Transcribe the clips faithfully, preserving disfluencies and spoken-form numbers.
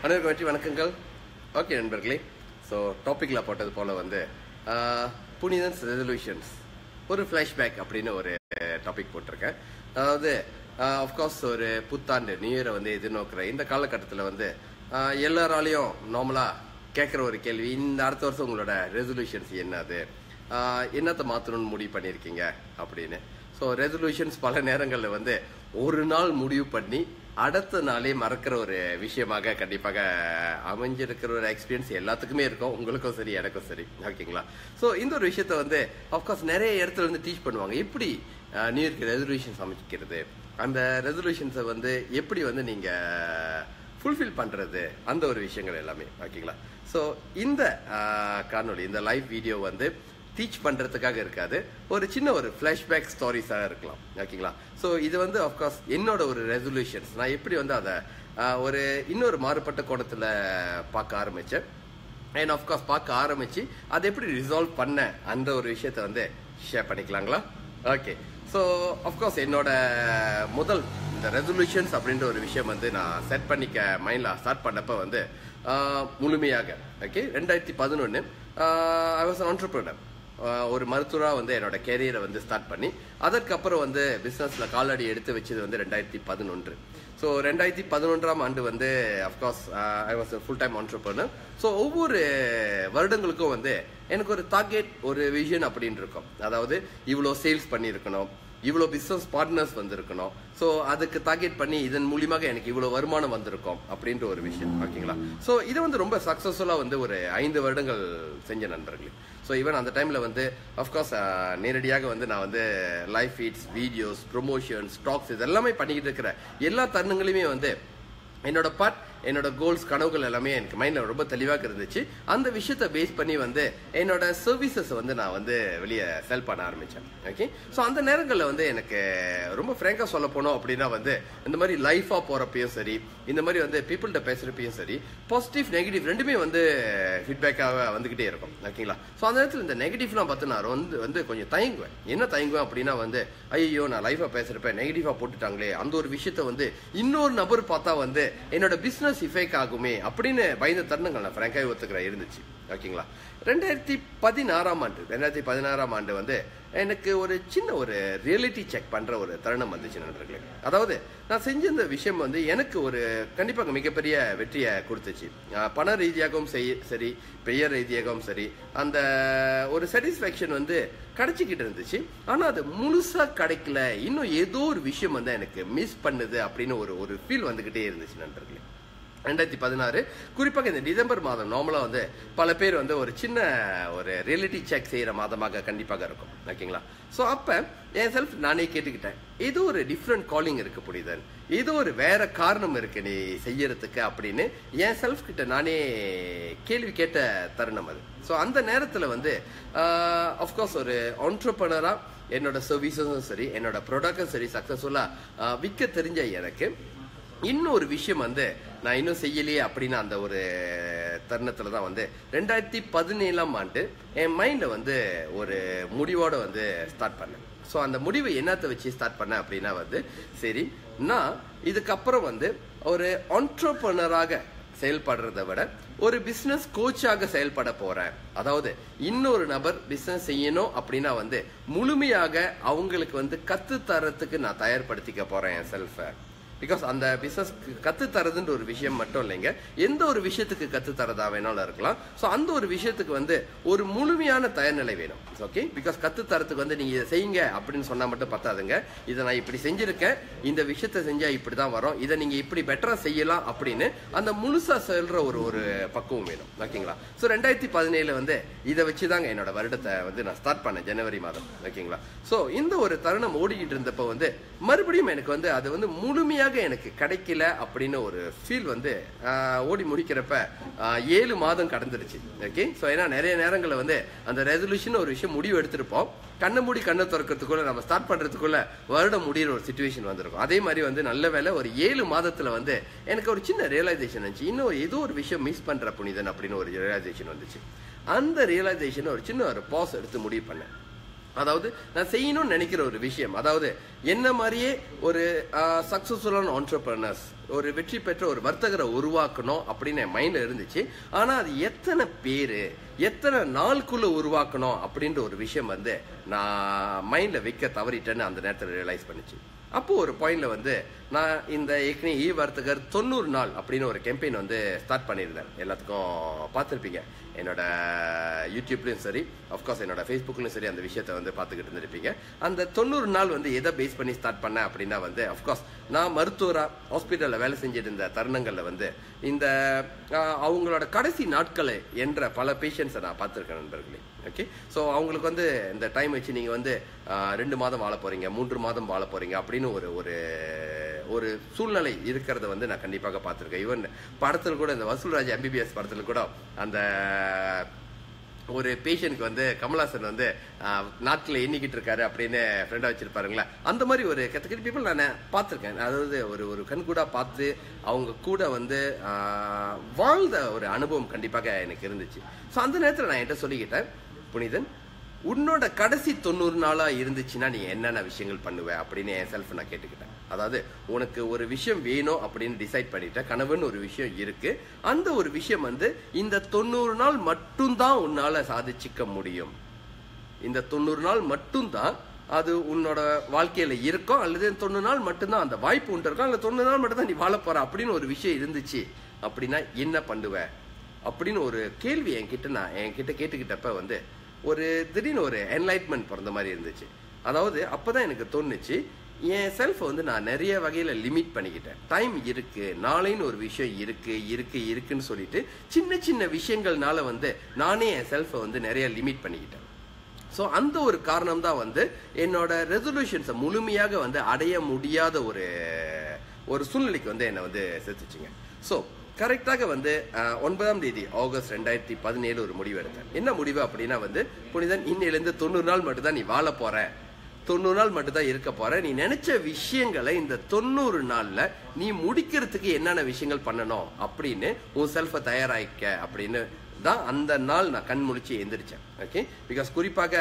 அனைவருக்கும் வெற்றி வணக்கங்கள். ஓகே நண்பர்களே, ஸோ டாப்பிக்கில் போட்டது போல் வந்து புனிதன்ஸ் ரெசல்யூஷன்ஸ் ஒரு ஃப்ளாஷ்பேக் அப்படின்னு ஒரு டாபிக் போட்டிருக்கேன். அதாவது ஆஃப்கோர்ஸ் ஒரு புத்தாண்டு நியூ இயரை வந்து எதிர்நோக்கிற இந்த காலகட்டத்தில் வந்து எல்லாராலையும் நார்மலாக கேட்குற ஒரு கேள்வி, இந்த அடுத்த வருஷம் உங்களோட ரெசல்யூஷன்ஸ் என்னது, என்னத்தை மாற்றணும்னு முடிவு பண்ணியிருக்கீங்க அப்படின்னு. ஸோ ரெசல்யூஷன்ஸ் பல நேரங்களில் வந்து ஒரு நாள் முடிவு பண்ணி அடுத்த நாளே மறக்கிற ஒரு விஷயமாக கண்டிப்பாக அமைஞ்சிருக்கிற ஒரு எக்ஸ்பீரியன்ஸ் எல்லாத்துக்குமே இருக்கும், உங்களுக்கும் சரி எனக்கும் சரி. ஓகேங்களா? ஸோ இந்த ஒரு விஷயத்த வந்து ஆஃப்கோர்ஸ் நிறைய இடத்துல வந்து டீச் பண்ணுவாங்க, எப்படி நியூ இயர்க்கு ரெசல்யூஷன்ஸ் அமைக்கிறது, அந்த ரெசல்யூஷன்ஸை வந்து எப்படி வந்து நீங்கள் ஃபுல்ஃபில் பண்ணுறது, அந்த ஒரு விஷயங்கள் எல்லாமே. ஓகேங்களா? ஸோ இந்த காணொலி, இந்த லைவ் வீடியோ வந்து டீச் பண்ணுறதுக்காக இருக்காது, ஒரு சின்ன ஒரு ஃப்ளாஷ்பேக் ஸ்டோரிஸாக இருக்கலாம். ஓகேங்களா? ஸோ இது வந்து ஆஃப்கோர்ஸ் என்னோட ஒரு ரெசல்யூஷன்ஸ், நான் எப்படி வந்து அதை ஒரு இன்னொரு மாறுபட்ட கோணத்தில் பார்க்க ஆரம்பித்தேன், அண்ட் ஆஃப்கோர்ஸ் பார்க்க ஆரம்பித்து அதை எப்படி ரிசால்வ் பண்ண அந்த ஒரு விஷயத்த வந்து ஷேர் பண்ணிக்கலாங்களா? ஓகே. ஸோ ஆஃப்கோர்ஸ் என்னோட முதல் இந்த ரெசல்யூஷன்ஸ் அப்படின்ற ஒரு விஷயம் வந்து நான் செட் பண்ணிக்க மைண்டில் ஸ்டார்ட் பண்ணப்போ வந்து முழுமையாக ஓகே ரெண்டாயிரத்தி பதினொன்று ஐ வாஸ் ஆண்டர்பிரினர். ஒரு மருத்துவராக வந்து என்னோட கேரியரை வந்து ஸ்டார்ட் பண்ணி அதற்கப்புறம் வந்து பிஸ்னஸில் காலடி எடுத்து வச்சது வந்து ரெண்டாயிரத்தி பதினொன்று. ஸோ ரெண்டாயிரத்தி பதினொன்றாம் ஆண்டு வந்து of course I was full time entrepreneur. So ஒவ்வொரு வருடங்களுக்கும் வந்து எனக்கு ஒரு டார்கெட், ஒரு விஷன் அப்படின்னு இருக்கும். அதாவது இவ்வளோ சேல்ஸ் பண்ணியிருக்கணும், இவ்வளோ பிஸ்னஸ் பார்ட்னர்ஸ் வந்திருக்கணும், ஸோ அதுக்கு டார்கெட் பண்ணி இதன் மூலியமாக எனக்கு இவ்வளோ வருமானம் வந்திருக்கும் அப்படின்ற ஒரு விஷயம். ஓகேங்களா? ஸோ இதை வந்து ரொம்ப சக்ஸஸ்ஃபுல்லாக வந்து ஒரு ஐந்து வருடங்கள் செஞ்ச நண்பர்களே. ஸோ ஈவன் அந்த டைமில் வந்து அஃப்கோர்ஸ் நேரடியாக வந்து நான் வந்து live feeds, videos, promotions, stocks இதெல்லாமே பண்ணிக்கிட்டு இருக்கிற எல்லா தருணங்களையுமே வந்து என்னோட பார்ட், என்னோட கோல்ஸ், கனவுகள் எல்லாமே எனக்கு மைண்டில் ரொம்ப தெளிவாக இருந்துச்சு. அந்த விஷயத்தை பேஸ் பண்ணி வந்து என்னோட சர்வீசஸ் வந்து நான் வந்து வெளியே செல் பண்ண ஆரம்பித்தேன். ஓகே. ஸோ அந்த நேரங்களில் வந்து எனக்கு ரொம்ப ஃப்ரேங்காக சொல்ல போனோம் அப்படின்னா வந்து இந்த மாதிரி லைஃபாக போகிறப்பையும் சரி, இந்த மாதிரி வந்து பீப்புள்கிட்ட பேசுகிறப்பையும் சரி, பாசிட்டிவ் நெகட்டிவ் ரெண்டுமே வந்து ஃபீட்பேக்காக வந்துக்கிட்டே இருக்கும். ஓகேங்களா? ஸோ அந்த நேரத்தில் இந்த நெகட்டிவ்லாம் பார்த்து நான் வந்து வந்து கொஞ்சம் தயங்குவேன். என்ன தயங்குவேன் அப்படின்னா வந்து ஐயோ நான் லைஃபாக பேசுகிறப்ப நெகட்டிவாக போட்டுட்டாங்களே, அந்த ஒரு விஷயத்த வந்து இன்னொரு நபர் பார்த்தா வந்து என்னோட பிஸ்னஸ் இஃபெக்ட் ஆகுமே அப்படின்னு பயந்த தருணங்கள் நான் ஃப்ராங்காக ஒத்துக்கிற இருந்துச்சு. ஓகேங்களா? ரெண்டாயிரத்தி பதினாறாம் ஆண்டு ரெண்டாயிரத்தி பதினாறாம் ஆண்டு வந்து எனக்கு ஒரு சின்ன ஒரு ரியாலிட்டி செக் பண்ற ஒரு தருணம் வந்துச்சு நண்பர்களே. அதாவது நான் செஞ்ச இந்த விஷயம் வந்து எனக்கு ஒரு கண்டிப்பாக மிகப்பெரிய வெற்றியை கொடுத்துச்சு. பண ரீதியாகவும் சரி, பெயர் ரீதியாகவும் சரி, அந்த ஒரு சாட்டிஸ்ஃபேக்ஷன் வந்து கிடைச்சிக்கிட்டு இருந்துச்சு. ஆனால் அது முழுசா கிடைக்கல, இன்னும் ஏதோ ஒரு விஷயம் வந்து எனக்கு மிஸ் பண்ணுது அப்படின்னு ஒரு ஒரு ஃபீல் வந்துகிட்டே இருந்துச்சு நண்பர்களே. ரெண்டாயிரத்தி பதினாறு குறிப்பாக இந்த டிசம்பர் மாதம் நார்மலாக வந்து பல பேர் வந்து ஒரு சின்ன ஒரு ரியாலிட்டி செக் செய்கிற மாதமாக கண்டிப்பாக இருக்கும். ஓகேங்களா? ஸோ அப்போ என் செல்ஃப் நானே கேட்டுக்கிட்டேன், ஏதோ ஒரு டிஃப்ரெண்ட் காலிங் இருக்கு புனிதன், ஏதோ ஒரு வேற காரணம் இருக்கு நீ செய்யறதுக்கு அப்படின்னு என் செல்ஃப் கிட்ட நானே கேள்வி கேட்ட தருணம் அது. ஸோ அந்த நேரத்தில் வந்து அஃப்கோர்ஸ் ஒரு ஆண்டர்பிரினரா என்னோட சர்வீஸஸும் சரி, என்னோட ப்ராடக்டும் சரி சக்ஸஸ்ஃபுல்லாக விற்க தெரிஞ்ச எனக்கு இன்னொரு விஷயம் வந்து நான் இன்னும் செய்யலையே அப்படின்னு அந்த ஒரு தருணத்துல தான் வந்து ரெண்டாயிரத்தி பதினேழாம் ஆண்டு என் மைண்ட்ல வந்து ஒரு முடிவோட வந்து ஸ்டார்ட் பண்ணேன். ஸோ அந்த முடிவை என்னத்தை வச்சு ஸ்டார்ட் பண்ணேன் அப்படின்னா வந்து சரி, நான் இதுக்கப்புறம் வந்து ஒரு ஆண்டர்பிரினராக செயல்படுறத விட ஒரு பிசினஸ் கோச்சாக செயல்பட போறேன். அதாவது இன்னொரு நபர் பிசினஸ் செய்யணும் அப்படின்னா வந்து முழுமையாக அவங்களுக்கு வந்து கத்து தரத்துக்கு நான் தயார்படுத்திக்க போறேன் என் செல்ஃபை. பிகாஸ் அந்த பிசினஸ் கத்து தரதுன்ற ஒரு விஷயம் மட்டும் இல்லைங்க, எந்த ஒரு விஷயத்துக்கு கத்து தரதா வேணாலும் இருக்கலாம். ஸோ அந்த ஒரு விஷயத்துக்கு வந்து ஒரு முழுமையான தயார்நிலை வேணும். ஓகே. பிகாஸ் கத்து தரத்துக்கு வந்து நீங்க இதை செய்யுங்க அப்படின்னு சொன்னா மட்டும் பத்தாதுங்க, இதை நான் இப்படி செஞ்சிருக்கேன், இந்த விஷயத்த செஞ்சா இப்படிதான் வரும், இதை நீங்க இப்படி பெட்டரா செய்யலாம் அப்படின்னு அந்த முழுசா சொல்ற ஒரு ஒரு பக்குவம் வேணும். ஓகேங்களா? ஸோ ரெண்டாயிரத்தி பதினேழு வந்து இதை வச்சுதாங்க என்னோட வருடத்தை வந்து நான் ஸ்டார்ட் பண்ணேன், ஜனவரி மாதம். ஓகேங்களா? ஸோ இந்த ஒரு தருணம் ஓடிக்கிட்டு இருந்தப்போ வந்து மறுபடியும் எனக்கு வந்து அது வந்து முழுமையாக எனக்கு கிடைக்கல அப்படின்னு ஒரு ஃபீல் வந்து ஓடி முடிக்கிறப்ப ஏழு மாதம் கடந்துருச்சு. ஓகே. ஸோ ஏன்னா நிறைய நேரங்களில் வந்து அந்த ரெசல்யூஷன் ஒரு விஷயம் முடிவு எடுத்திருப்போம், கண்ணை மூடி கண்ணை திறக்கிறதுக்குள்ள நம்ம ஸ்டார்ட் பண்றதுக்குள்ள வருடம் முடிகிற ஒரு சிச்சுவேஷன் வந்திருக்கும். அதே மாதிரி வந்து நல்ல வேலை ஒரு ஏழு மாதத்துல வந்து எனக்கு ஒரு சின்ன ரியலைசேஷன் வந்துச்சு, இன்னும் ஏதோ ஒரு விஷயம் மிஸ் பண்ற புனிதன் அப்படின்னு ஒரு ரியலைசேஷன் வந்துச்சு. அந்த ரியலைசேஷன் ஒரு சின்ன ஒரு பாஸ் எடுத்து முடிவு பண்ணேன். அதாவது நான் செய்யணும்னு நினைக்கிற ஒரு விஷயம், அதாவது என்ன மாதிரியே ஒரு சக்சஸ்ஃபுல்லான ஆண்டர்பிரினர்ஸ் ஒரு வெற்றி பெற்ற ஒரு வர்த்தகரை உருவாக்கணும் அப்படின்னு என் மைண்ட்ல இருந்துச்சு. ஆனா அது எத்தனை பேரு எத்தனை நாளுக்குள்ள உருவாக்கணும் அப்படின்ற ஒரு விஷயம் வந்து நான் மைண்ட்ல வைக்க தவறிட்டேன்னு அந்த நேரத்தில் ரியலைஸ் பண்ணிச்சு. அப்போ ஒரு பாயிண்ட்ல வந்து நான் இந்த ஏற்கனவே இ வர்த்தகர் தொண்ணூறு நாள் அப்படின்னு ஒரு கேம்பெயின் வந்து ஸ்டார்ட் பண்ணியிருந்தேன். எல்லாத்துக்கும் பார்த்துருப்பீங்க, என்னோட யூடியூப்லயும் சரி, அஃப்கோர்ஸ் என்னோட ஃபேஸ்புக்லயும் சரி அந்த விஷயத்த வந்து பார்த்துக்கிட்டு இருந்திருப்பீங்க. அந்த தொண்ணூறு நாள் வந்து எதை பேஸ் பண்ணி ஸ்டார்ட் பண்ணேன் அப்படின்னா வந்து அஃப்கோர்ஸ் நான் மருத்துவரா ஹாஸ்பிட்டல்ல வேலை செஞ்சுட்டு இருந்த தருணங்கள்ல வந்து இந்த அவங்களோட கடைசி நாட்களை என்ற பல பேஷண்ட்ஸை நான் பார்த்துருக்கேன் நண்பர்களே. ஓகே, ஸோ அவங்களுக்கு வந்து இந்த டைம் வச்சு நீங்க வந்து ரெண்டு மாதம் வாழ போறீங்க, மூன்று மாதம் வாழ போறீங்க அப்படின்னு ஒரு ஒரு ஒரு சூழ்நிலை இருக்கிறத வந்து நான் கண்டிப்பாக பார்த்துருக்கேன். ஈவன் படத்தில் கூட இந்த வசூல்ராஜ் எம்பிபிஎஸ் படத்தில் கூட அந்த ஒரு பேஷண்ட்க்கு வந்து கமல்ஹாசன் வந்து நாட்களை எண்ணிக்கிட்டு இருக்காரு அப்படின்னு ஃப்ரெண்டா வச்சிருப்பாருங்களா, அந்த மாதிரி ஒரு கேட்டகரி பீப்புள் நான் பார்த்துருக்கேன். அதாவது ஒரு ஒரு கண்கூடா பார்த்து அவங்க கூட வந்து வாழ்ந்த ஒரு அனுபவம் கண்டிப்பாக எனக்கு இருந்துச்சு. ஸோ அந்த நேரத்தில் நான் என்கிட்ட சொல்லிக்கிட்டேன், புனிதன் உன்னோட கடைசி தொண்ணூறு நாளா இருந்துச்சுன்னா நீ என்னென்ன விஷயங்கள் பண்ணுவ அப்படின்னு என் செல்ஃப் நான் கேட்டுக்கிட்டேன். அதாவது உனக்கு ஒரு விஷயம் வேணும் அப்படின்னு டிசைட் பண்ணிட்டேன், கனவுன்னு ஒரு விஷயம் இருக்கு, அந்த ஒரு விஷயம் வந்து இந்த தொண்ணூறு நாள் மட்டும்தான் உன்னால சாதிச்சுக்க முடியும். இந்த தொண்ணூறு நாள் மட்டும்தான் அது உன்னோட வாழ்க்கையில இருக்கும், அல்லது தொண்ணூறு நாள் மட்டும்தான் அந்த வாய்ப்பு உண்டு இருக்கும், அல்ல தொண்ணூறு நாள் மட்டும் தான் நீ வாழ போற அப்படின்னு ஒரு விஷயம் இருந்துச்சு அப்படின்னா என்ன பண்ணுவ அப்படின்னு ஒரு கேள்வி என்கிட்ட நான் என்கிட்ட கேட்டுக்கிட்டப்ப வந்து ஒரு திடீர்னு ஒரு என்லைட்மெண்ட் பிறந்த மாதிரி இருந்துச்சு. அதாவது அப்பதான் எனக்கு தோணுச்சு, என் செல்ஃப் வந்து நான் நிறைய வகையில லிமிட் பண்ணிக்கிட்டேன். டைம் இருக்கு, நாளைன்னு ஒரு விஷயம் இருக்கு இருக்கு இருக்குன்னு சொல்லிட்டு சின்ன சின்ன விஷயங்கள்னால வந்து நானே என் செல்ஃபை வந்து நிறைய லிமிட் பண்ணிக்கிட்டேன். ஸோ அந்த ஒரு காரணம் தான் வந்து என்னோட ரெசல்யூஷன்ஸை முழுமையாக வந்து அடைய முடியாத ஒரு ஒரு சூழ்நிலைக்கு வந்து என்னை வந்து சேர்த்துச்சுங்க. ஸோ கரெக்டாக வந்து ஒன்பதாம் தேதி ஆகஸ்ட் ரெண்டாயிரத்தி பதினேழு ஒரு முடிவு எடுத்தேன். என்ன முடிவு அப்படின்னா வந்து புனிதன் இன்னிலிருந்து தொண்ணூறு நாள் மட்டும் தான் நீ வாழ போற, தொண்ணூறு நாள் மட்டும் தான் இருக்க போற, நீ நினைச்ச விஷயங்களை இந்த தொண்ணூறு நாள்ல நீ முடிக்கிறதுக்கு என்னென்ன விஷயங்கள் பண்ணணும் அப்படின்னு உன் செல்ஃபை தயாராக்க அப்படின்னு தான் அந்த நாள் நான் கண் முழிச்சு எந்திரிச்சேன். ஓகே, பிகாஸ் குறிப்பாக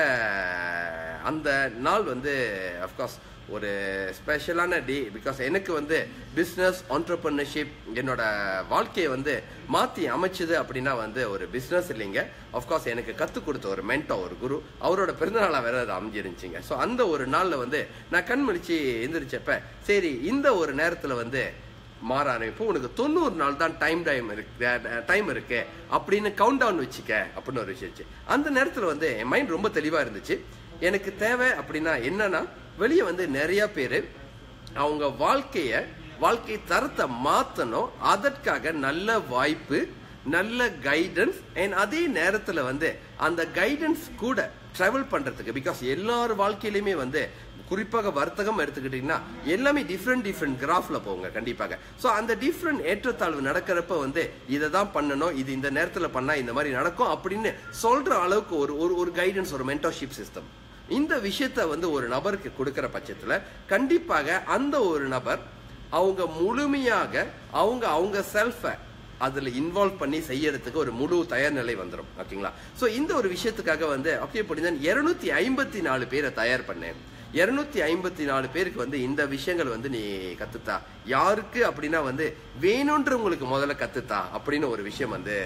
அந்த நாள் வந்து அஃப்கோர்ஸ் ஒரு ஸ்பெஷலான டே. பிகாஸ் எனக்கு வந்து பிஸ்னஸ் ஆண்டர்பிரினர்ஷிப் என்னோட வாழ்க்கையை வந்து மாற்றி அமைச்சது அப்படின்னா வந்து ஒரு பிஸ்னஸ் இல்லைங்க, அஃப்கோர்ஸ் எனக்கு கற்றுக் கொடுத்த ஒரு மென்டோ ஒரு குரு, அவரோட பிறந்தநாளாக வேற அது அமைஞ்சிருந்துச்சிங்க. ஸோ அந்த ஒரு நாளில் வந்து நான் கண் முழிச்சு எந்திரிச்சப்ப சரி இந்த ஒரு நேரத்தில் வந்து மாற ஆரம்பிப்போம், உனக்கு தொண்ணூறு நாள் தான் டைம் டைம் இருக்கு டைம் இருக்கு அப்படின்னு கவுண்ட் டவுன் வச்சுக்க அப்படின்னு ஒரு விஷயம். அந்த நேரத்தில் வந்து என் மைண்ட் ரொம்ப தெளிவாக இருந்துச்சு. எனக்கு தேவை அப்படின்னா என்னன்னா வெளியே வந்து நிறைய பேர் அவங்க வாழ்க்கைய வாழ்க்கை தரத்தை மாற்றணும், அதற்காக நல்ல வாய்ப்பு, நல்ல கைடன்ஸ் அண்ட் அதே நேரத்தில் வந்து அந்த கைடன்ஸ் கூட டிராவல் பண்றதுக்கு. பிகாஸ் எல்லார் வாழ்க்கையிலுமே வந்து குறிப்பாக வர்த்தகம் எடுத்துக்கிட்டீங்கன்னா எல்லாமே டிஃப்ரெண்ட் டிஃப்ரெண்ட் கிராஃப்ல போங்க கண்டிப்பாக. ஸோ அந்த டிஃப்ரெண்ட் ஏற்றத்தாழ்வு நடக்கிறப்ப வந்து இதை தான் பண்ணணும், இது இந்த நேரத்தில் பண்ணா இந்த மாதிரி நடக்கும் அப்படின்னு சொல்ற அளவுக்கு ஒரு ஒரு கைடன்ஸ், ஒரு மென்டர்ஷிப் சிஸ்டம் இந்த விஷயத்த வந்து ஒரு நபருக்கு கொடுக்கிற பட்சத்துல கண்டிப்பாக அந்த ஒரு நபர் அவங்க முழுமையாக அவங்க அவங்க செல்ஃபை அதுல இன்வால்வ் பண்ணி செய்யறதுக்கு ஒரு முழு தயார் நிலை வந்துடும். ஓகேங்களா? ஸோ இந்த ஒரு விஷயத்துக்காக வந்து அப்படியே புரிஞ்சு இருநூத்தி ஐம்பத்தி நாலு பேரை தயார் பண்ணேன். இருநூத்தி ஐம்பத்தி நாலு பேருக்கு வந்து இந்த விஷயங்கள் வந்து நீ கத்துத்தா, யாருக்கு அப்படின்னா வந்து வேணுன்றவங்களுக்கு முதல்ல கத்துத்தா அப்படின்னு ஒரு விஷயம் வந்து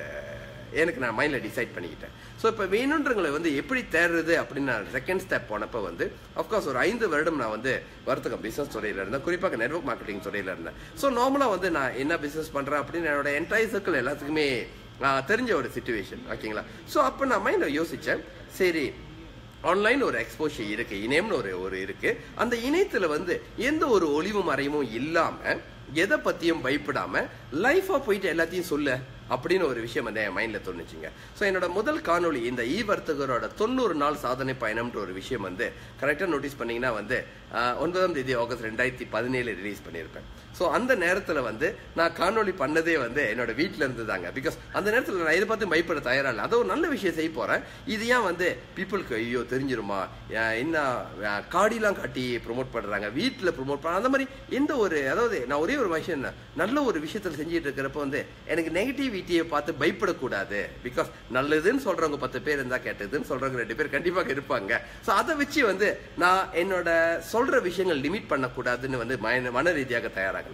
எனக்கு நான் மைண்ட்ல டிசைட் பண்ணிக்கிட்டேன். ஸோ இப்போ வேணுன்றவங்களை வந்து எப்படி தேடுறது அப்படின்னு நான் செகண்ட் ஸ்டெப் போனப்போ வந்து அஃப்கோர்ஸ் ஒரு ஐந்து வருடம் நான் வந்து வர்த்தகம் பிசினஸ் துறையில இருந்தேன், குறிப்பாக நெட்வொர்க் மார்க்கெட்டிங் துறையில இருந்தேன். ஸோ நார்மலா வந்து நான் என்ன பிசினஸ் பண்றேன் அப்படின்னு என்னோட என்டையர் சர்க்கிள் எல்லாத்துக்குமே தெரிஞ்ச ஒரு சிச்சுவேஷன். ஓகேங்களா? ஸோ அப்போ நான் மைண்ட்ல யோசிச்சேன், சரி ஆன்லைன் ஒரு எக்ஸ்போஷர் இருக்கு, இணையம்னு ஒரு ஒரு இருக்கு, அந்த இணையத்துல வந்து எந்த ஒரு ஒளிவு மறைமும் இல்லாம எதை பத்தியும் பயப்படாம லைஃபா போயிட்டு எல்லாத்தையும் சொல்ல அப்படின்னு ஒரு விஷயம் வந்து என் மைண்ட்ல தோணுச்சுங்க. ஸோ என்னோட முதல் காணொலி இந்த இ வர்த்தகரோட தொண்ணூறு நாள் சாதனை பயணம்ன்ற ஒரு விஷயம் வந்து கரெக்டா நோட்டீஸ் பண்ணீங்கன்னா வந்து ஒன்பதாம் தேதி ஆகஸ்ட் ரெண்டாயிரத்தி பதினேழு ரிலீஸ் பண்ணியிருப்பேன். ஸோ அந்த நேரத்தில் வந்து நான் காணொலி பண்ணதே வந்து என்னோட வீட்டில் இருந்து தாங்க. பிகாஸ் அந்த நேரத்தில் நான் இதை பார்த்து பயப்பட தயாரா இல்லை, அதை ஒரு நல்ல விஷயம் செய்ய போறேன், இது ஏன் வந்து பீப்புளுக்கு ஐயோ தெரிஞ்சிருமா, என்ன காடிலாம் காட்டி ப்ரொமோட் பண்றாங்க, வீட்டில் ப்ரொமோட் பண்ண அந்த மாதிரி எந்த ஒரு, அதாவது நான் ஒரே ஒரு விஷயம் நல்ல ஒரு விஷயத்தில் செஞ்சுட்டு இருக்கிறப்ப வந்து எனக்கு நெகட்டிவிட்டியை பார்த்து பயப்படக்கூடாது. பிகாஸ் நல்லதுன்னு சொல்றவங்க பத்து பேர் இருந்தா கேட்டதுன்னு சொல்றவங்க ரெண்டு பேர் கண்டிப்பாக இருப்பாங்க. ஸோ அதை வச்சு வந்து நான் என்னோட சொல்ற விஷயங்கள் லிமிட் பண்ணக்கூடாதுன்னு வந்து மன ரீதியாக தயாராக.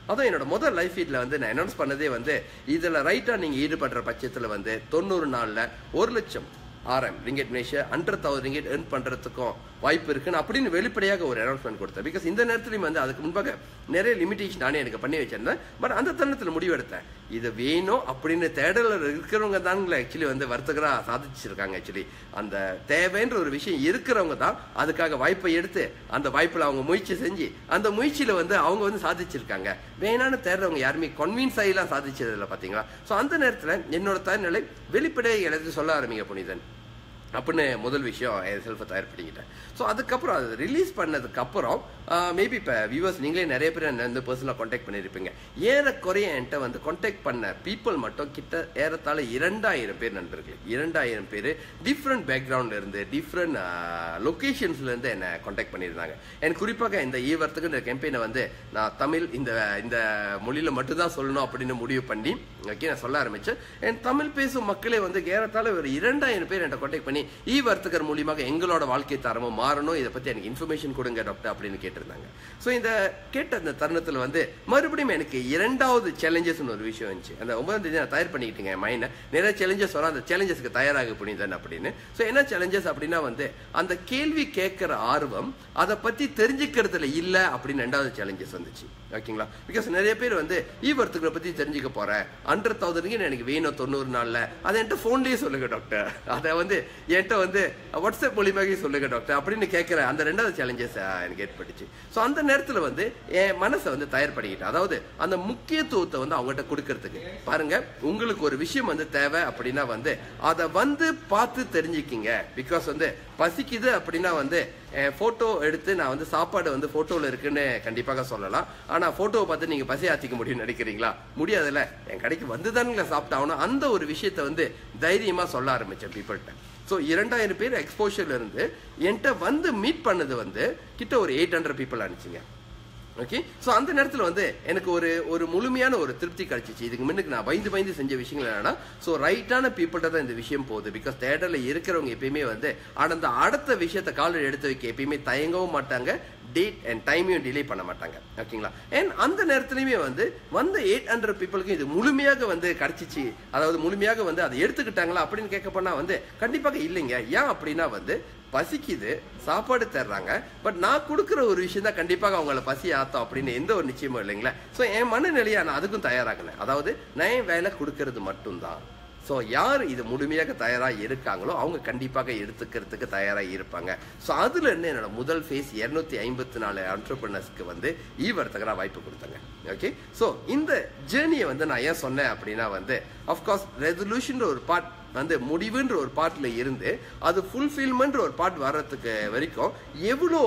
அதுவும் என்னோட முதல் லைஃப் ஃபீட்ல வந்து நான் அனௌன்ஸ் பண்ணதே வந்து இதுல ரைட்டா நீங்க ஈடுபடுற பட்சத்துல வந்து தொண்ணூறு நாள்ல ஒரு லட்சம் RM ringgit Malaysia hundred thousand ringgit earn பண்றதுக்கும் வாய்ப்பு இருக்குன்னு அப்படின்னு வெளிப்படையாக ஒரு அனௌன்ஸ்மெண்ட் கொடுத்தேன். பிகாஸ் இந்த நேரத்துலையும் வந்து அதுக்கு முன்பாக நிறைய லிமிடேஷன் நானே எனக்கு பண்ணி வச்சிருந்தேன். பட் அந்த தருணத்தில் முடிவெடுத்தேன் இது வேணும் அப்படின்னு தேடல இருக்கிறவங்க தான்ங்களே ஆக்சுவலி வந்து வர்த்தகரா சாதிச்சிருக்காங்க. ஆக்சுவலி அந்த தேவைன்ற ஒரு விஷயம் இருக்கிறவங்க தான் அதுக்காக வாய்ப்பை எடுத்து அந்த வாய்ப்பில் அவங்க முயற்சி செஞ்சு அந்த முயற்சியில வந்து அவங்க வந்து சாதிச்சிருக்காங்க. வேணான்னு தேடுறவங்க யாருமே கன்வின்ஸ் ஆகிலாம் சாதிச்சது இல்லை பார்த்தீங்களா. ஸோ அந்த நேரத்தில் என்னோட தயார்நிலை வெளிப்படையாக எல்லாத்தையும் சொல்ல ஆரம்பிங்க புனிதன் அப்படின்னு முதல் விஷயம் என் செல்ஃபை தயார் பண்ணிக்கிட்டேன். ஸோ அதுக்கப்புறம் அது ரிலீஸ் பண்ணதுக்கு அப்புறம் மேபி இப்போ வியூவர்ஸ் நீங்களே நிறைய பேர் என்ன வந்து பர்சனலாக கான்டாக்ட் பண்ணியிருப்பீங்க. ஏறக்குறைய என்கிட்ட வந்து கான்டாக்ட் பண்ண பீப்புள் மட்டும் கிட்ட ஏறத்தாழ இரண்டாயிரம் பேர் நண்பர்கள், இரண்டாயிரம் பேர் டிஃப்ரெண்ட் பேக்ரவுண்ட்ல இருந்து டிஃப்ரெண்ட் லொக்கேஷன்ஸ்ல இருந்து என்னை கான்டாக்ட் பண்ணியிருந்தாங்க. எனக்கு குறிப்பாக இந்த ஈவர்த்துக்கு இந்த கேம்பெயினை வந்து நான் தமிழ் இந்த இந்த மொழியில மட்டும்தான் சொல்லணும் அப்படின்னு முடிவு பண்ணி ஓகே நான் சொல்ல ஆரம்பிச்சேன். என் தமிழ் பேசும் மக்களே வந்து ஏறத்தாழ ஒரு இரண்டாயிரம் பேர் என்கிட்ட கான்டாக்ட் பண்ணி ஈ வர்த்தகர் மூலியமாக எங்களோட வாழ்க்கை தரமும் மாறணும், இதை பத்தி எனக்கு இன்ஃபர்மேஷன் கொடுங்க டாக்டர் அப்படின்னு கேட்டிருந்தாங்க. ஸோ இந்த கேட்ட அந்த தருணத்தில் வந்து மறுபடியும் எனக்கு இரண்டாவது சேலஞ்சஸ் ஒரு விஷயம் இருந்துச்சு. அந்த ஒன்பதாம் தேதி நான் தயார் பண்ணிக்கிட்டேங்க மைண்ட் நிறைய சேலஞ்சஸ் வரும், அந்த சேலஞ்சஸ்க்கு தயாராக புனிதன் அப்படின்னு. ஸோ என்ன சேலஞ்சஸ் அப்படின்னா வந்து அந்த கேள்வி கேட்கிற ஆர்வம் அதை பத்தி தெரிஞ்சுக்கிறதுல இல்லை அப்படின்னு ரெண்டாவது சேலஞ்சஸ் வந்துச்சு. ஓகேங்களா. பிகாஸ் நிறைய பேர் வந்து ஈ வர்த்தகரை பத்தி தெரிஞ்சுக்க போறேன் ஹண்ட்ரட் தௌசண்ட் எனக்கு வேணும் தொண்ணூறு நாள்ல அதை என்கிட்ட போன்லயே சொல்லுங்க டாக்டர், அதை வந்து என்கிட்ட வந்து வாட்ஸ்அப் மூலியமாக சொல்லுங்க டாக்டர் அப்படின்னு கேட்கிற அந்த ரெண்டாவது சேலஞ்சஸ் எனக்கு ஏற்பட்டுச்சு. ஸோ அந்த நேரத்தில் வந்து என் மனசை வந்து தயார் பண்ணிக்கிட்டேன். அதாவது அந்த முக்கியத்துவத்தை வந்து அவங்ககிட்ட கொடுக்கறதுக்கு பாருங்க, உங்களுக்கு ஒரு விஷயம் வந்து தேவை அப்படின்னா வந்து அதை வந்து பார்த்து தெரிஞ்சுக்கிங்க. பிகாஸ் வந்து பசிக்குது அப்படின்னா வந்து போட்டோ எடுத்து நான் வந்து சாப்பாடு வந்து போட்டோல இருக்குன்னு கண்டிப்பாக சொல்லலாம். ஆனா போட்டோவை பார்த்து நீங்க பசி ஆத்திக்க முடியும்னு நினைக்கிறீங்களா? முடியாதுல்ல. என் கடைக்கு வந்துதானுங்களா சாப்பிட்டாகணும். அந்த ஒரு விஷயத்த வந்து தைரியமா சொல்ல ஆரம்பிச்சேன் பீப்புள்கிட்ட. ஸோ இரண்டாயிரம் பேர் எக்ஸ்போஷர்ல இருந்து என்கிட்ட வந்து மீட் பண்ணது வந்து கிட்ட ஒரு எயிட் ஹண்ட்ரட் பீப்புள் ஆனிச்சுங்க. ஓகே. ஸோ அந்த நேரத்தில் வந்து எனக்கு ஒரு ஒரு முழுமையான ஒரு திருப்தி கிடைச்சிச்சு. இதுக்கு முன்னுக்கு நான் பயந்து பயந்து செஞ்ச விஷயங்கள் என்னன்னா, ஸோ ரைட்டான பீப்புள்கிட்ட தான் இந்த விஷயம் போகுது. பிகாஸ் தேடல இருக்கிறவங்க எப்பயுமே வந்து அந்த அடுத்த விஷயத்த காலில் எடுத்து வைக்க எப்பயுமே தயங்கவும் மாட்டாங்க, டேட் அண்ட் டைமையும் டிலே பண்ண மாட்டாங்க. ஓகேங்களா. அண்ட் அந்த நேரத்துலையுமே வந்து வந்த எயிட் ஹண்ட்ரட் பீப்புளுக்கு இது முழுமையாக வந்து கிடைச்சிச்சு, அதாவது முழுமையாக வந்து அதை எடுத்துக்கிட்டாங்களா அப்படின்னு கேட்க போனா வந்து கண்டிப்பாக இல்லைங்க. ஏன் அப்படின்னா வந்து பசிக்குது, சாப்பாடு தர்றாங்க, பட் நான் கொடுக்குற ஒரு விஷயம் தான் கண்டிப்பாக அவங்கள பசி ஆத்தோம் அப்படின்னு எந்த ஒரு நிச்சயமும் இல்லைங்களா. ஸோ என் மனநிலையா நான் அதுக்கும் தயாராகினேன். அதாவது நான் என் வேலை கொடுக்கறது மட்டும்தான். ஸோ யார் இது முழுமையாக தயாராக இருக்காங்களோ அவங்க கண்டிப்பாக எடுத்துக்கிறதுக்கு தயாராக இருப்பாங்க. ஸோ அதுல இருந்து என்னோட முதல் ஃபேஸ் இருநூத்தி ஐம்பத்தி நாலு என்டர்பிரினர்ஸ்க்கு வந்து ஈ வர்த்தகரா வாய்ப்பு கொடுத்தாங்க. ஓகே. ஸோ இந்த ஜேர்னியை வந்து நான் ஏன் சொன்னேன் அப்படின்னா வந்து அஃப்கோர்ஸ் ரெசல்யூஷன் ஒரு பார்ட் வந்து முடிவுன்ற ஒரு பார்ட்ல இருந்து அது ஃபுல்ஃபில்மெண்ட் ஒரு பார்ட் வர்றதுக்கு வரைக்கும் எவ்வளோ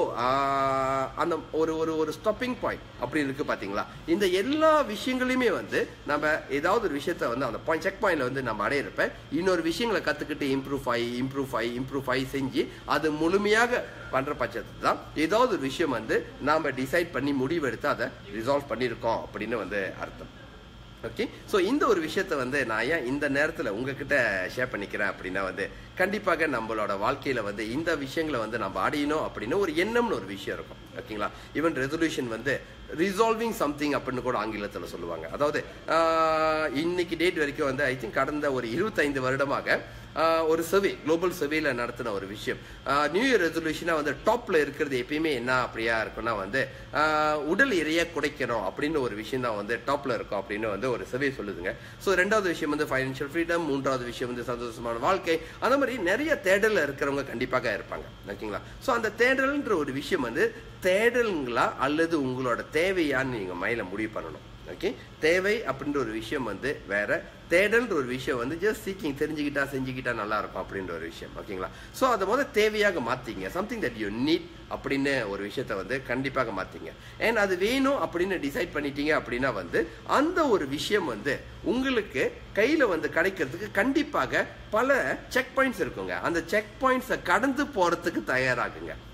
அந்த ஒரு ஒரு ஒரு ஸ்டாப்பிங் பாயிண்ட் அப்படி இருக்கு பாத்தீங்களா. இந்த எல்லா விஷயங்களையுமே வந்து நம்ம ஏதாவது ஒரு விஷயத்த வந்து அந்த பாயிண்ட் செக் பாயிண்ட்ல வந்து நம்ம அடையிறப்ப இன்னொரு விஷயங்களை கத்துக்கிட்டு இம்ப்ரூவ் ஆகி இம்ப்ரூவ் ஆகி இம்ப்ரூவ் ஆகி செஞ்சு அது முழுமையாக பண்ற பட்சத்துக்கு தான் ஏதாவது ஒரு விஷயம் வந்து நாம டிசைட் பண்ணி முடிவெடுத்து அதை ரிசால்வ் பண்ணியிருக்கோம் அப்படின்னு வந்து அர்த்தம். ஓகே. ஸோ இந்த ஒரு விஷயத்த வந்து நான் ஏன் இந்த நேரத்தில் உங்ககிட்ட ஷேர் பண்ணிக்கிறேன் அப்படின்னா வந்து கண்டிப்பாக நம்மளோட வாழ்க்கையில வந்து இந்த விஷயங்களை வந்து நம்ம அடையணும் அப்படின்னு ஒரு எண்ணம்னு ஒரு விஷயம் இருக்கும். ஓகேங்களா. ஈவன் ரெசல்யூஷன் வந்து ரிசால்விங் சம்திங் அப்படின்னு கூட ஆங்கிலத்தில் சொல்லுவாங்க. அதாவது இன்னைக்கு டேட் வரைக்கும் வந்து ஐ திங்க் கடந்த ஒரு இருபத்தைந்து வருடமாக ஒரு சர்வே குளோபல் சர்வேல நடத்தின ஒரு விஷயம் நியூ இயர் ரெசல்யூஷனா வந்து டாப்ல இருக்கிறது எப்பயுமே என்ன அப்படியா இருக்குன்னா வந்து உடல் எடையை குறைக்கணும் அப்படின்னு ஒரு விஷயம் தான் வந்து டாப்ல இருக்கும் அப்படின்னு வந்து ஒரு சர்வே சொல்லுதுங்க. ஸோ ரெண்டாவது விஷயம் வந்து ஃபைனான்சியல் ஃப்ரீடம், மூன்றாவது விஷயம் வந்து சந்தோஷமான வாழ்க்கை, அந்த மாதிரி நிறைய தேடல இருக்கிறவங்க கண்டிப்பாக இருப்பாங்க. ஓகேங்களா. ஸோ அந்த தேடல்ன்ற ஒரு விஷயம் வந்து தேடலுங்களா அல்லது உங்களோட தேவையான்னு நீங்க மைல முடிவு பண்ணணும். ஓகே. தேவை அப்படின்ற ஒரு விஷயம் வந்து வேற, தேடல்ன்ற ஒரு விஷயம் வந்து ஜஸ்ட் சீக்கிங் தெரிஞ்சுக்கிட்டா செஞ்சுக்கிட்டா நல்லா இருக்கும் அப்படின்ற ஒரு விஷயம். ஓகேங்களா. ஸோ அதை முதல் தேவையாக மாத்திங்க. சம்திங் தட் யூ நீட் அப்படின்னு ஒரு விஷயத்த வந்து கண்டிப்பாக மாத்திங்க. ஏன்னா அது வேணும் அப்படின்னு டிசைட் பண்ணிட்டீங்க அப்படின்னா வந்து அந்த ஒரு விஷயம் வந்து உங்களுக்கு கையில வந்து கிடைக்கிறதுக்கு கண்டிப்பாக பல செக் பாயிண்ட்ஸ் இருக்குங்க. அந்த செக் பாயிண்ட்ஸை கடந்து போறதுக்கு தயாராகுங்க.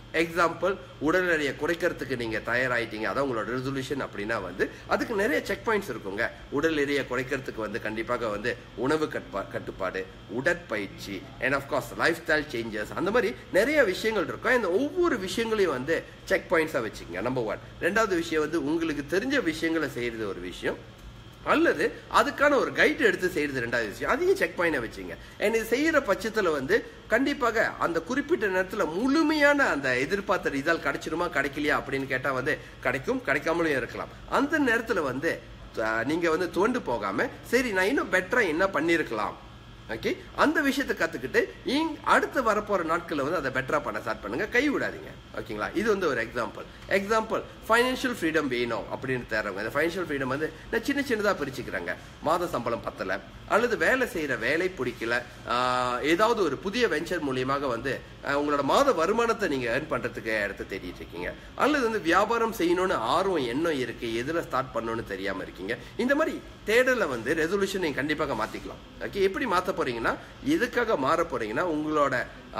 எக்ஸாம்பிள், உடல் எடையை குறைக்கிறதுக்கு நீங்க தயாராயிட்டீங்க, அதான் உங்களோட ரெசல்யூஷன் அப்படின்னா வந்து அதுக்கு நிறைய செக் பாயிண்ட்ஸ் இருக்குங்க. உடல் எடையை குறைக்கிறதுக்கு வந்து கண்டிப்பாக வந்து உணவு கட்டுப்பாடு, உடற்பயிற்சி, and of course life style changes, அந்த மாதிரி நிறைய விஷயங்கள் இருக்கும். இந்த ஒவ்வொரு விஷயங்களையும் வந்து செக் பாயிண்ட்ஸா வச்சுக்கோங்க. Number one. ரெண்டாவது விஷயம் வந்து உங்களுக்கு தெரிஞ்ச விஷயங்களை செய்யறது ஒரு விஷயம், அல்லது அதுக்கான ஒரு கைட் எடுத்து செய்யறது ரெண்டாவது விஷயம். அதையும் செக் பாயிண்ட் வச்சுங்க. இது செய்யற பட்சத்துல வந்து கண்டிப்பாக அந்த குறிப்பிட்ட நேரத்துல முழுமையான அந்த எதிர்பார்த்த ரிசல்ட் கிடைச்சிருமா கிடைக்கலையா அப்படின்னு கேட்டா வந்து கிடைக்கும், கிடைக்காமலும் இருக்கலாம். அந்த நேரத்துல வந்து நீங்க வந்து தோண்டு போகாம சரி நான் இன்னும் பெட்டரா என்ன பண்ணிருக்கலாம், ஓகே, அந்த விஷயத்தை கத்துக்கிட்டு அடுத்து வரப்போற நாட்களில் வந்து அதை பெட்டரா பண்ண ஸ்டார்ட் பண்ணுங்க, கை விடாதீங்க. ஓகேங்களா? இது வந்து ஒரு எக்ஸாம்பிள். எக்ஸாம்பிள் ஃபைனான்ஷியல் ஃப்ரீடம் வேணும் அப்படின்னு தேர்றவங்க, இந்த ஃபைனான்ஷியல் ஃப்ரீடம் வந்து நான் சின்ன சின்னதாக பிரிச்சுக்கிறாங்க. மாத சம்பளம் பத்தலை, அல்லது வேலை செய்யற வேலை பிடிக்கல, ஏதாவது ஒரு புதிய வெஞ்சர் மூலியமாக வந்து உங்களோட மாத வருமானத்தை நீங்க ஏர்ன் பண்றதுக்கு இடத்த தேடிட்டு இருக்கீங்க, அல்லது வந்து வியாபாரம் செய்யணும்னு ஆர்வம் எண்ணம் இருக்கு, எதுல ஸ்டார்ட் பண்ணணும்னு தெரியாம இருக்கீங்க. இந்த மாதிரி தேடல வந்து ரெசல்யூஷன் நீங்க கண்டிப்பாக மாத்திக்கலாம். ஓகே, எப்படி மாத்த போறீங்கன்னா, எதுக்காக மாற போறீங்கன்னா உங்களோட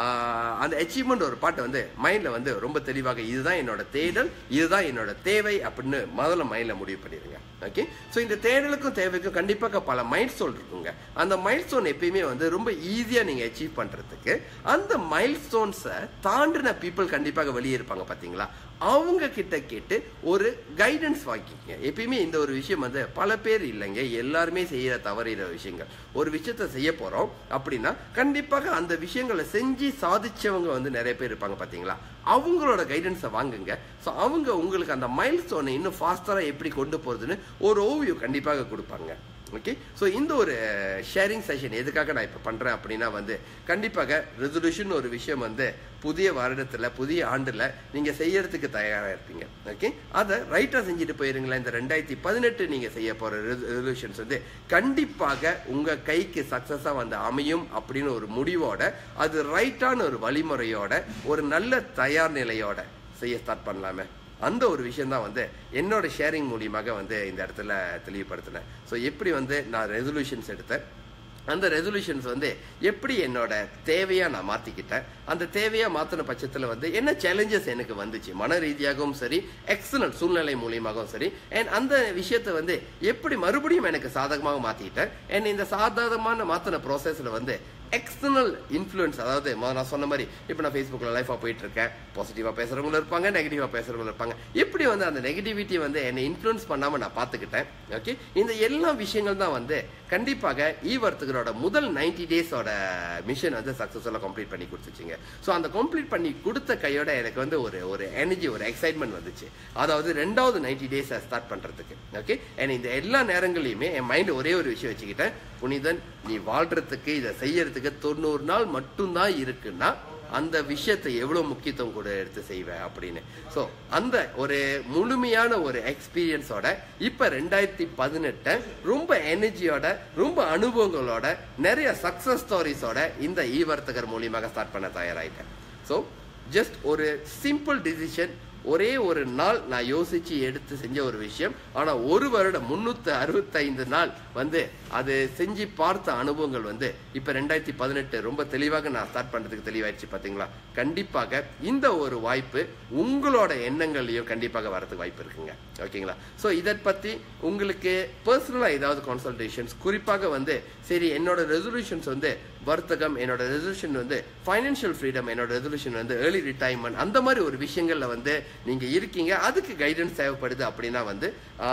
அந்த அச்சீவ்மெண்ட் ஒரு பாட்டை வந்து மைண்ட்ல வந்து ரொம்ப தெளிவாக இதுதான் என்னோட தேடல், இதுதான் என்னோட தேவை அப்படின்னு முதல்ல மைண்ட்ல முடிவு பண்ணிடுங்க. ஓகே, ஸோ இந்த தேடலுக்கும் தேவைக்கும் கண்டிப்பாக பல மைல் ஸ்டோன் இருக்குங்க. அந்த மைல் ஸ்டோன் எப்பயுமே வந்து ரொம்ப ஈஸியா நீங்க அச்சீவ் பண்றதுக்கு அந்த மைல் ஸ்டோன்ஸை தாண்டின பீப்புள் கண்டிப்பாக வெளியே இருப்பாங்க பாத்தீங்களா, அவங்க கிட்ட கேட்டு ஒரு கைடன்ஸ் வாங்கிக்கங்க. எப்பயுமே இந்த ஒரு விஷயம் வந்து பல பேர் இல்லைங்க, எல்லாருமே செய்யற தவறிற விஷயங்கள். ஒரு விஷயத்த செய்ய போறோம் அப்படின்னா கண்டிப்பாக அந்த விஷயங்களை செஞ்சு சாதிச்சவங்க வந்து நிறைய பேர் இருப்பாங்க பாத்தீங்களா, அவங்களோட கைடன்ஸை வாங்குங்க. ஸோ அவங்க உங்களுக்கு அந்த மைல் ஸ்டோனை இன்னும் ஃபாஸ்டரா எப்படி கொண்டு போறதுன்னு ஒரு ஓவியூ கண்டிப்பாக கொடுப்பாங்க. ஓகே, ஸோ இந்த ஒரு ஷேரிங் செஷன் எதுக்காக நான் இப்போ பண்ணுறேன் அப்படின்னா வந்து கண்டிப்பாக ரெசல்யூஷன் ஒரு விஷயம் வந்து புதிய வருடத்தில் புதிய ஆண்டில் நீங்கள் செய்யறதுக்கு தயாராக இருப்பீங்க. ஓகே, அதை ரைட்டாக செஞ்சுட்டு போயிருங்களேன். இந்த ரெண்டாயிரத்தி பதினெட்டு நீங்கள் செய்ய போகிற ரெசல்யூஷன்ஸ் வந்து கண்டிப்பாக உங்கள் கைக்கு சக்ஸஸாக வந்து அமையும் அப்படின்னு ஒரு முடிவோட, அது ரைட்டான ஒரு வழிமுறையோட, ஒரு நல்ல தயார் நிலையோட செய்ய ஸ்டார்ட் பண்ணலாமே. அந்த ஒரு விஷயம் தான் வந்து என்னோட ஷேரிங் மூலியமாக வந்து இந்த இடத்துல தெளிவுபடுத்தினேன். ஸோ எப்படி வந்து நான் ரெசல்யூஷன்ஸ் எடுத்தேன், அந்த ரெசல்யூஷன்ஸ் வந்து எப்படி என்னோட தேவையா நான் மாத்திக்கிட்டேன், அந்த தேவையா மாத்தின பட்சத்தில் வந்து என்ன சேலஞ்சஸ் எனக்கு வந்துச்சு, மன ரீதியாகவும் சரி, எக்ஸ்டர்னல் சூழ்நிலை மூலியமாகவும் சரி, அண்ட் அந்த விஷயத்தை வந்து எப்படி மறுபடியும் எனக்கு சாதகமாக மாத்திக்கிட்டேன். அண்ட் இந்த சாதகமான மாத்தின ப்ராசஸ்ல வந்து எக்ஸ்டர்னல் இன்ஃப்ளூயன்ஸ், அதாவது நான் சொன்ன மாதிரி இப்போ நான் ஃபேஸ்புக்கில் லைஃபாக போயிட்டு இருக்கேன், பாசிட்டிவாக பேசுகிறவங்களும் இருப்பாங்க, நெகட்டிவாக பேசுகிறவங்களும் இருப்பாங்க. எப்படி வந்து அந்த நெகட்டிவிட்டி வந்து என்னை இன்ஃப்ளூயன்ஸ் பண்ணாமல் நான் பார்த்துக்கிட்டேன். ஓகே, இந்த எல்லா விஷயங்கள் தான் வந்து கண்டிப்பாக ஈவர்த்துகளோட முதல் நைன்டி டேஸோட மிஷன் வந்து சக்ஸஸ்ஃபுல்லாக கம்ப்ளீட் பண்ணி கொடுத்துச்சுங்க. ஸோ அந்த கம்ப்ளீட் பண்ணி கொடுத்த கையோட எனக்கு வந்து ஒரு ஒரு எனர்ஜி, ஒரு எக்ஸைட்மெண்ட் வந்துச்சு. அதாவது ரெண்டாவது நைன்டி டேஸை ஸ்டார்ட் பண்ணுறதுக்கு. ஓகே, அண்ட் இந்த எல்லா நேரங்களையுமே என் மைண்ட் ஒரே ஒரு விஷயம் வச்சுக்கிட்டேன், புனிதன் நீ வாழ்றதுக்கு இதை செய்யறதுக்கு தொண்ணூறு நாள் மட்டும்தான் இருக்குன்னா அந்த விஷயத்தை எவ்வளவு முக்கியத்துவம் கூட எடுத்து செய்வேன் அப்படின்னு. ஸோ அந்த ஒரு முழுமையான ஒரு எக்ஸ்பீரியன்ஸோட இப்ப ரெண்டாயிரத்தி பதினெட்டு ரொம்ப எனர்ஜியோட, ரொம்ப அனுபவங்களோட, நிறைய சக்சஸ் ஸ்டோரிஸோட இந்த ஈ வர்த்தகர் மூலியமாக ஸ்டார்ட் பண்ண தயாராயிட்டேன். ஸோ ஜஸ்ட் ஒரு சிம்பிள் டிசிஷன், ஒரே ஒரு நாள் நான் யோசிச்சு எடுத்து செஞ்ச ஒரு விஷயம். ஆனா ஒரு வருடம் முன்னூத்தி அறுபத்தி ஐந்து நாள் வந்து அது செஞ்சு பார்த்த அனுபவங்கள் வந்து இப்ப ரெண்டாயிரத்தி பதினெட்டு ரொம்ப தெளிவாக நான் ஸ்டார்ட் பண்றதுக்கு தெளிவாயிடுச்சு பாத்தீங்களா. கண்டிப்பாக இந்த ஒரு வாய்ப்பு உங்களோட எண்ணங்கள்லயும் கண்டிப்பாக வரதுக்கு வாய்ப்பு இருக்குங்க. ஓகேங்களா. சோ இதை பத்தி உங்களுக்கு பர்சனலா ஏதாவது கன்சல்டேஷன்ஸ், குறிப்பாக வந்து சரி என்னோட ரெசல்யூஷன்ஸ் வந்து வர்த்தகம், என்னோட ரெசல்யூஷன் வந்து ஃபைனான்சியல் ஃப்ரீடம், என்னோட ரெசல்யூஷன் வந்து ஏர்லி ரிட்டைர்மெண்ட், அந்த மாதிரி ஒரு விஷயங்கள்ல வந்து நீங்க இருக்கீங்க, அதுக்கு கைடன்ஸ் தேவைப்படுது அப்படின்னா வந்து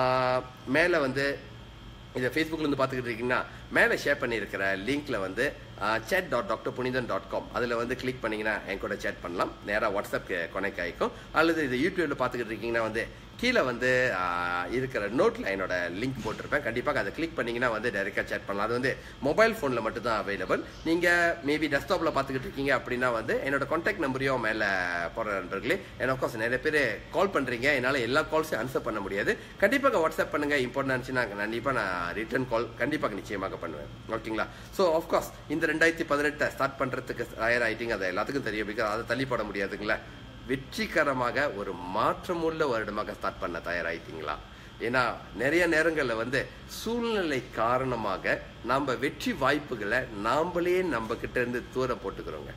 மேல வந்து இதை ஃபேஸ்புக்ல இருந்து பார்த்துக்கிட்டு இருக்கீங்கன்னா மேலே ஷேர் பண்ணியிருக்கிற லிங்க்ல வந்து chat dot doctor Punithan dot com அதில் வந்து கிளிக் பண்ணீங்கன்னா என் கூட சேட் பண்ணலாம், நேராக வாட்ஸ்அப்க்கு கனெக்ட் ஆகிக்கும். அல்லது இது யூடியூப்ல பார்த்துக்கிட்டு இருக்கீங்கன்னா வந்து கீழே வந்து இருக்கிற நோட்ல என்னோட லிங்க் போட்டிருப்பேன், கண்டிப்பாக அதை கிளிக் பண்ணீங்கன்னா வந்து டைரெக்டாக சேட் பண்ணலாம். அது வந்து மொபைல் ஃபோனில் மட்டும் தான் அவைலபிள். நீங்கள் மேபி டெஸ்க்டாப்பில் பார்த்துக்கிட்டு இருக்கீங்க அப்படின்னா வந்து என்னோட கான்டாக்ட் நம்பரையும் மேலே போடுற நண்பர்களே. ஏன்னா ஆஃப்கோர்ஸ் நிறைய பேர் கால் பண்ணுறீங்க, என்னால் எல்லா கால்ஸையும் ஆன்சர் பண்ண முடியாது. கண்டிப்பாக வாட்ஸ்அப் பண்ணுங்க, இம்பார்ட்டன் இருந்துச்சுன்னா கண்டிப்பாக நான் ரிட்டர்ன் கால் கண்டிப்பாக நிச்சயமாக பண்ணுவேன். ஓகேங்களா. ஸோ ஆஃப்கோர்ஸ் இந்த ரெண்டாயிரத்தி பதினெட்டை ஸ்டார்ட் பண்ணுறதுக்கு தயாராகிட்டீங்க, அதை எல்லாத்துக்கும் தெரியும், பிகாஸ் அதை தள்ளி போட முடியாதுங்களா. வெற்றிகரமாக ஒரு மாற்றமுள்ள வருடமாக ஸ்டார்ட் பண்ண தயாராகிட்டீங்களா. ஏன்னா நிறைய நேரங்களில் வந்து சூழ்நிலை காரணமாக நம்ம வெற்றி வாய்ப்புகளை நாமளே நம்ம கிட்ட இருந்து தூர போட்டுக்கிறோங்க.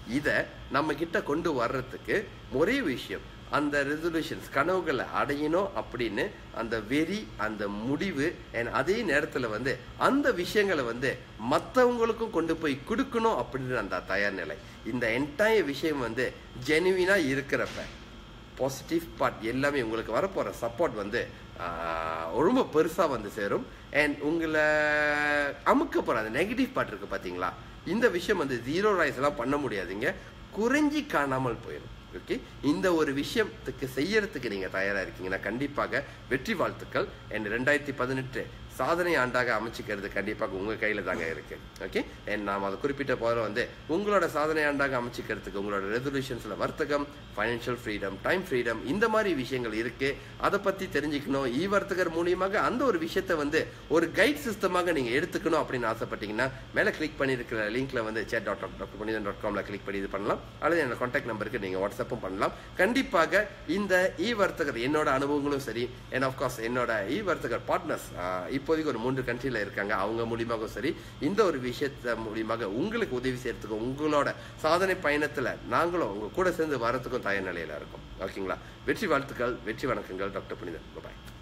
இதை நம்ம கிட்ட கொண்டு வர்றதுக்கு ஒரே விஷயம், அந்த ரெசல்யூஷன்ஸ் கனவுகளை அடையணும் அப்படின்னு அந்த வெறி, அந்த முடிவு, அண்ட் அதே நேரத்தில் வந்து அந்த விஷயங்களை வந்து மற்றவங்களுக்கும் கொண்டு போய் கொடுக்கணும் அப்படின்ற அந்த தயார் நிலை. இந்த என்டையர் விஷயம் வந்து ஜெனுவினாக இருக்கிறப்ப பாசிட்டிவ் பார்ட் எல்லாமே உங்களுக்கு வரப்போகிற சப்போர்ட் வந்து ரொம்ப பெருசாக வந்து சேரும். அண்ட் உங்களை அமுக்க போகிற அந்த நெகட்டிவ் பார்ட் இருக்குது பார்த்தீங்களா, இந்த விஷயம் வந்து ஜீரோ ரைஸ் எல்லாம் பண்ண முடியாதுங்க, குறைஞ்சி காணாமல் போயிடும். ஓகே, இந்த ஒரு விஷயத்துக்கு செய்யறதுக்கு நீங்க தயாரா இருக்கீங்கன்னா கண்டிப்பாக வெற்றி வாழ்த்துக்கள். அண்ட் ரெண்டாயிரத்தி பதினெட்டு சாதனை ஆண்டாக அமைச்சிக்கிறது கண்டிப்பாக உங்க கையில தாங்க இருக்கு. ஓகே, அண்ட் நாம் அதை குறிப்பிட்ட போற வந்து உங்களோட சாதனை ஆண்டாக அமைச்சிக்கிறதுக்கு உங்களோட ரெசல்யூஷன்ஸ்ல வர்த்தகம், ஃபைனான்சியல் ஃப்ரீடம், டைம் ஃப்ரீடம், இந்த மாதிரி விஷயங்கள் இருக்கு. அதை பத்தி தெரிஞ்சுக்கணும். இ வர்த்தகர் மூலியமாக அந்த ஒரு விஷயத்த வந்து ஒரு கைட் சிஸ்டமாக நீங்க எடுத்துக்கணும் அப்படின்னு ஆசைப்பட்டீங்கன்னா மேல கிளிக் பண்ணிருக்கிற லிங்க்ல வந்து chat dot doctor Punithan dot காம்ல கிளிக் பண்ணி இது பண்ணலாம். அல்லது என்னோட கான்டாக்ட் நம்பருக்கு நீங்க வாட்ஸ்அப்பும் பண்ணலாம். கண்டிப்பாக இந்த இ வர்த்தகர் என்னோட அனுபவங்களும் சரி, அண்ட் ஆஃப்கோர்ஸ் என்னோட இ வர்த்தகர் பார்ட்னர்ஸ் இப்போதைக்கு ஒரு மூன்று கண்ட்ரில இருக்காங்க, அவங்க மூலியமாகவும் சரி, இந்த ஒரு விஷயத்த மூலியமாக உங்களுக்கு உதவி செய்யறதுக்கும் உங்களோட சாதனை பயணத்துல நாங்களும் உங்க கூட சேர்ந்து வரத்துக்கும் தயார் நிலையில இருக்கும். ஓகேங்களா, வெற்றி வாழ்த்துக்கள், வெற்றி வணக்கங்கள். டாக்டர் புனிதன். பாய்.